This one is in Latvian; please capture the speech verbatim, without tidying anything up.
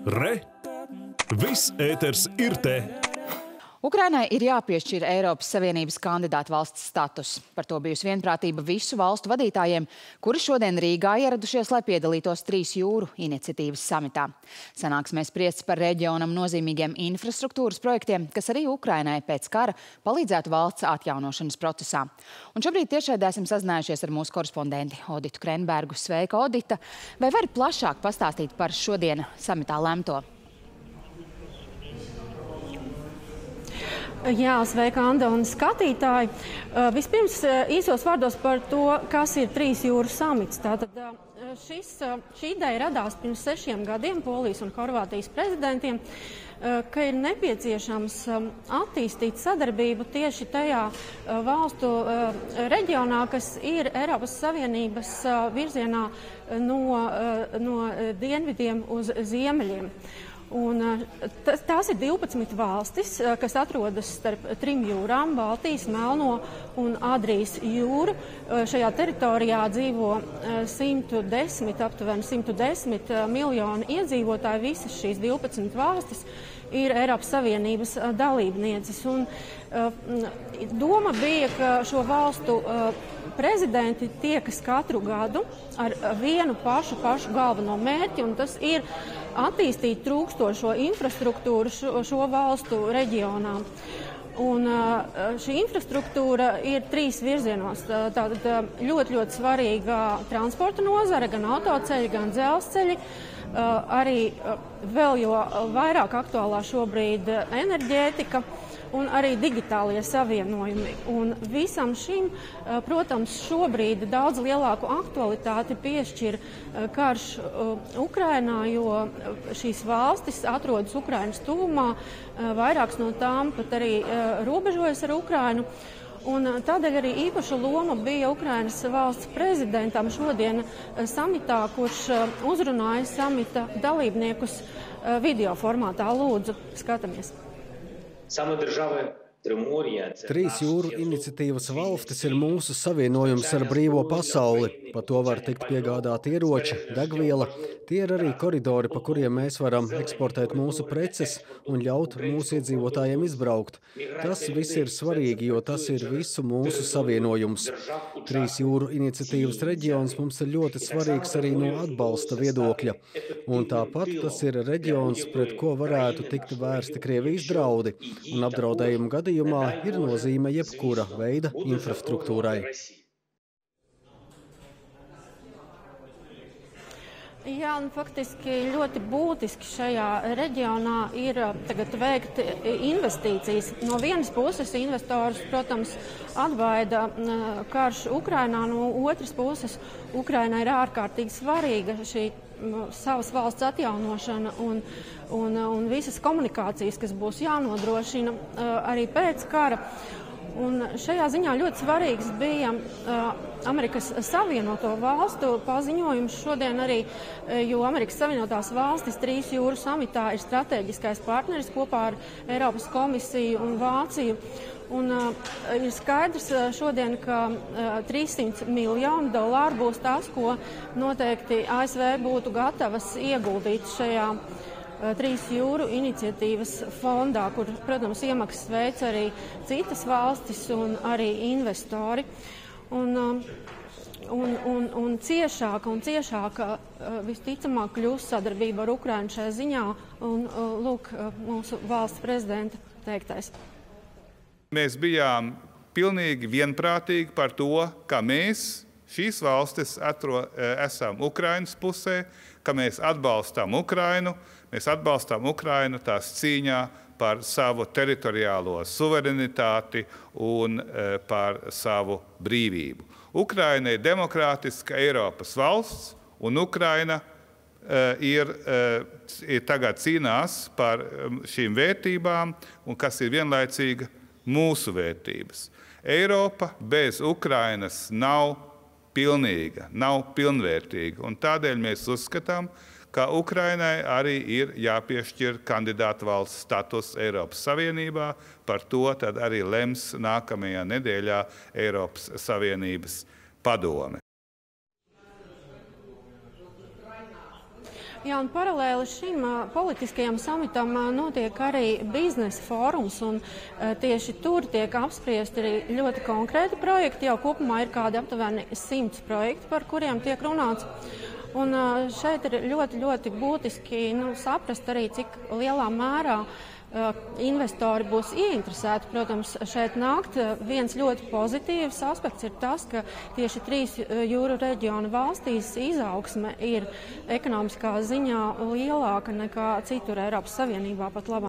Re! Viss ēters ir te! Ukrainai ir jāpiešķir Eiropas Savienības kandidāta valsts status. Par to bijusi vienprātība visu valstu vadītājiem, kuri šodien Rīgā ieradušies, lai piedalītos Trīs jūru iniciatīvas samitā. Sanāksmē spriests par reģionam nozīmīgiem infrastruktūras projektiem, kas arī Ukrainai pēc kara palīdzētu valsts atjaunošanas procesā. Un šobrīd tiešraidē esam sazinājušies ar mūsu korespondenti Oditu Krenbergu. Sveika, Odita! Vai vari plašāk pastāstīt par šodien samitā lemto? Jā, sveika, Anda un skatītāji. Vispirms īsos vārdos par to, kas ir Trīs jūru samits. Tātad šis, šī ideja radās pirms sešiem gadiem Polijas un Horvātijas prezidentiem, ka ir nepieciešams attīstīt sadarbību tieši tajā valstu reģionā, kas ir Eiropas Savienības virzienā no, no dienvidiem uz ziemeļiem. Un, tās ir divpadsmit valstis, kas atrodas starp trim jūrām - Baltijas, Melno un Adrijas jūru. Šajā teritorijā dzīvo simt desmit, aptuveni simt desmit miljoni iedzīvotāji. Visas šīs divpadsmit valstis ir Eiropas Savienības dalībnieces. Un, doma bija, ka šo valstu prezidenti tiekas katru gadu ar vienu pašu, pašu galveno mērķi, un tas ir attīstīt trūkstošo infrastruktūru šo, šo valstu reģionā. Un šī infrastruktūra ir trīs virzienos. Tātad ļoti, ļoti svarīga transporta nozare, gan autoceļi, gan dzelzceļi. Arī vēl jo vairāk aktuālā šobrīd enerģētika un arī digitālie savienojumi. Un visam šim, protams, šobrīd daudz lielāku aktualitāti piešķir karš Ukrainā, jo šīs valstis atrodas Ukrainas tuvumā, vairākas no tām pat arī robežojas ar Ukrainu. Un tādēļ arī īpaša loma bija Ukrainas valsts prezidentam šodien samitā, kurš uzrunāja samita dalībniekus video formātā. Lūdzu, skatāmies. Trīs jūru iniciatīvas valstis ir mūsu savienojums ar brīvo pasauli. Pa to var tikt piegādāt ieroči, degviela. Tie ir arī koridori, pa kuriem mēs varam eksportēt mūsu preces un ļaut mūsu iedzīvotājiem izbraukt. Tas viss ir svarīgi, jo tas ir visu mūsu savienojums. Trīs jūru iniciatīvas reģions mums ir ļoti svarīgs arī no atbalsta viedokļa. Un tāpat tas ir reģions, pret ko varētu tikt vērsti Krievijas draudi. Un apdraudējumu gadījumā ir nozīme jebkura veida infrastruktūrai. Jā, un faktiski ļoti būtiski šajā reģionā ir tagad veikt investīcijas. No vienas puses investorus, protams, atbaida karš Ukrainā, no otras puses Ukrainai ir ārkārtīgi svarīga šī savas valsts atjaunošana un, un, un visas komunikācijas, kas būs jānodrošina arī pēc kara. Un šajā ziņā ļoti svarīgs bija uh, Amerikas Savienoto valstu paziņojums šodien arī, jo Amerikas Savienotās valstis Trīs jūru samitā ir strateģiskais partneris kopā ar Eiropas komisiju un Vāciju. Un uh, ir skaidrs šodien, ka uh, trīssimt miljoni dolāru būs tas, ko noteikti A S V būtu gatavas ieguldīt šajā Trīs jūru iniciatīvas fondā, kur, protams, iemaksas veic arī citas valstis un arī investori. Un, un, un, un ciešāka un ciešāka visticamāk kļūs sadarbība ar Ukrainu šajā ziņā. Un, lūk, mūsu valsts prezidenta teiktais. Mēs bijām pilnīgi vienprātīgi par to, ka mēs, šīs valstis, atro, esam Ukrainas pusē, ka mēs atbalstām Ukrainu, mēs atbalstām Ukrainu tās cīņā par savu teritoriālo suverenitāti un e, par savu brīvību. Ukraina ir demokrātiska Eiropas valsts, un Ukraina e, ir, e, ir tagad cīnās par šīm vērtībām, un kas ir vienlaicīga mūsu vērtības. Eiropa bez Ukrainas nav pilnīga, nav pilnvērtīga, un tādēļ mēs uzskatām, ka Ukrainai arī ir jāpiešķir kandidāta valsts status Eiropas Savienībā. Par to tad arī lems nākamajā nedēļā Eiropas Savienības padome. Jā, un paralēli šim uh, politiskajam samitam uh, notiek arī biznesa fórums, un uh, tieši tur tiek apspriesti arī ļoti konkrēti projekti. Jau kopumā ir kādi aptuveni simts projekti, par kuriem tiek runāts. Un uh, šeit ir ļoti, ļoti būtiski nu, saprast arī, cik lielā mērā uh, investori būs ieinteresēti. Protams, šeit nākt uh, viens ļoti pozitīvs aspekts ir tas, ka tieši trīs uh, jūru reģionu valstīs izaugsme ir ekonomiskā ziņā lielāka nekā citur Eiropas Savienībā pat labāk.